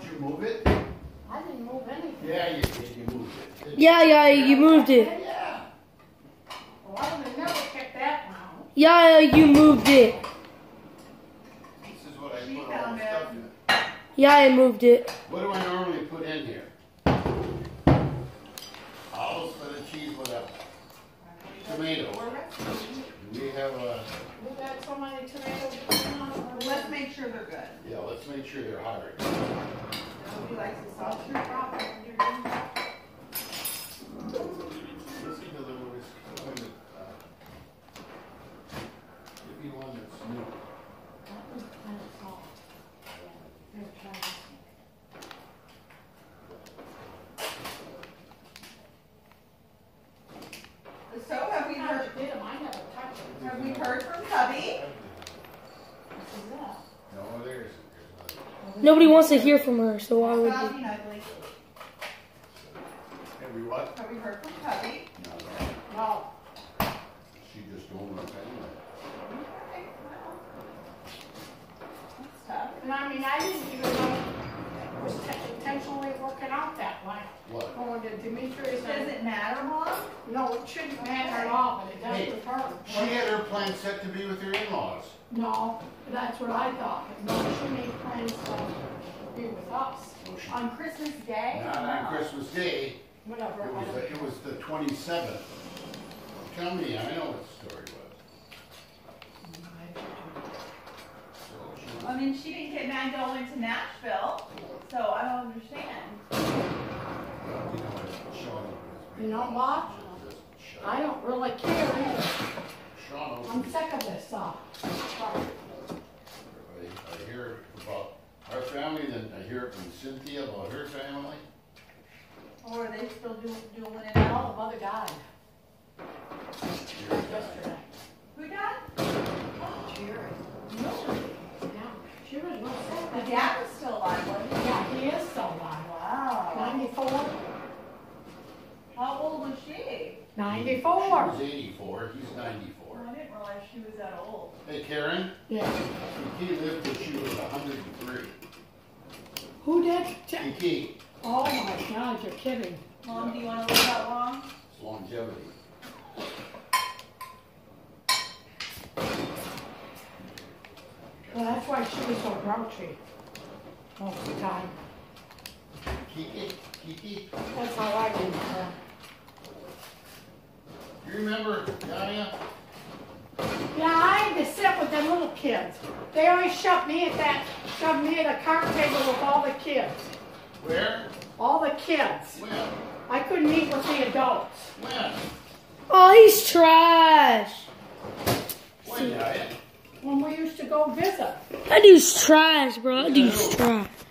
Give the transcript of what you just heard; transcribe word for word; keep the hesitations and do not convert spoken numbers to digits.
you move it? I didn't move anything. Yeah, you did. You moved it. Yeah, yeah, you moved it. Yeah. Well, I would have never kept that down. Yeah, you moved it. This is what I She put all found the it. stuff in. Yeah, I moved it. What do I normally put in here? Olives, feta cheese, whatever. Tomatoes. Do we have a? We've got so many tomatoes. Let's make sure they're good. Yeah, let's make sure they're hard. Nobody likes the salt and pepper. Let's see the little one that, uh, give me one that's new. So have we heard? I never touched it. Have we heard from Cubby? No, there isn't. There's nothing. Nobody wants to hear from her, so why would Stop they? being ugly. Every what? Have we heard from Cubby? No, no. No. She just don't want to anyway. Okay, well, that's tough. And I mean, I didn't even know it was te- intentionally working out that way. What? Going to Demetrius Does and, it matter, Mom? no, it shouldn't matter at all, but it does Hey, with her. She had her plan set to be with her in-laws. No, that's what I thought. No, she made plans to be with us. Oh, she- On Christmas Day? Not on Christmas Day. Whatever. It was, I the- don't- it was the twenty-seventh. Tell me, I know what the story was. So she I mean, she didn't get mad going to Nashville, so I don't understand. Well, you know what, Sean was. You know what? Just I don't really care either. Sean, I'm sick of this stuff. I, I hear about our family, then I hear from Cynthia about her family. Or are they still do, doing it All out? the mother died Your yesterday. Who died? Jerry. Yeah, she was real sick. The dad was still alive, wasn't he? Yeah, he is still alive. Wow. Ninety-four. How old was she? She Ninety-four. was eighty-four, he's Oh, ninety-four. I didn't realize she was that old. Hey Karen, Yeah. Kiki lived till she was hundred and three. Who did? Kiki, Oh my God, you're kidding. Mom, do you want to live that long? it's longevity. Well, that's why she was so grouchy most of the time. Kiki, Kiki, That's how I did her. you remember Gaia? Yeah, I had to sit with them little kids. They always shoved me at that, shoved me at a cart table with all the kids. Where? All the kids. When? I couldn't eat with the adults. When? Oh, he's trash. When, Gaia? When we used to go visit. That dude's trash, bro. That dude's trash.